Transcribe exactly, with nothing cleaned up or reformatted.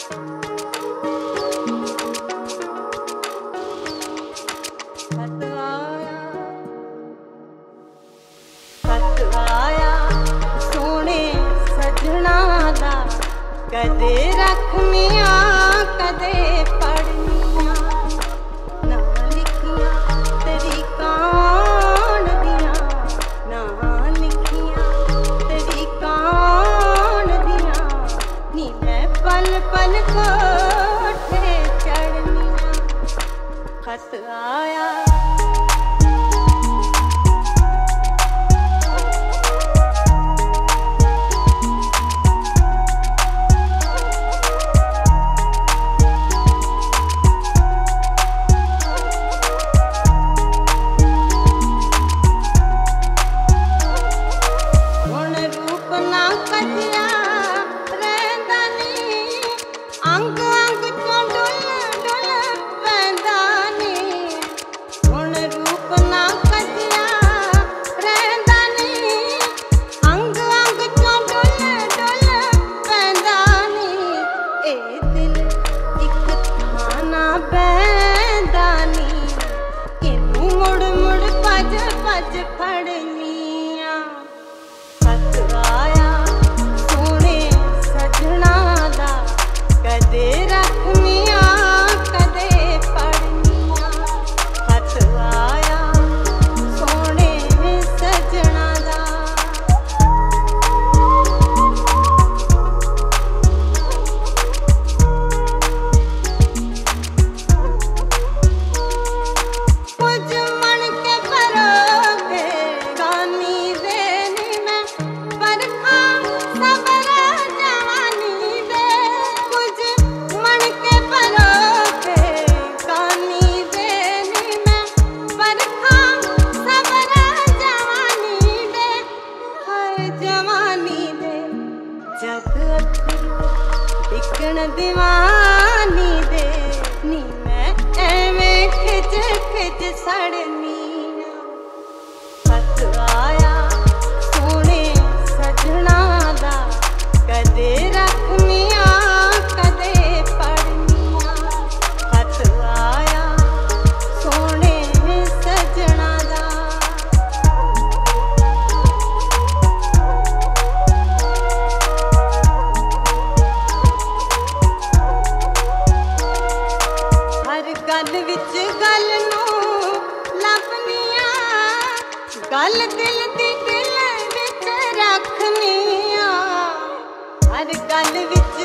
कदे रखनियां कदे पढ़नियां ना लिखियां तेरी कान दियां ना लिखियां तेरी कान दियां नी मैं पल पल कोठे चढ़नियां खत आया दीवानी दे नी मैं एवें खिच खिच सड़नियां खत आया सोने सजना दा कदे रखनियां कदे पढ़नियां खत आया सोने सजना दा गल विच गल नूं लभनियां गल दिल दी दिल विच रखनियां हर गल विच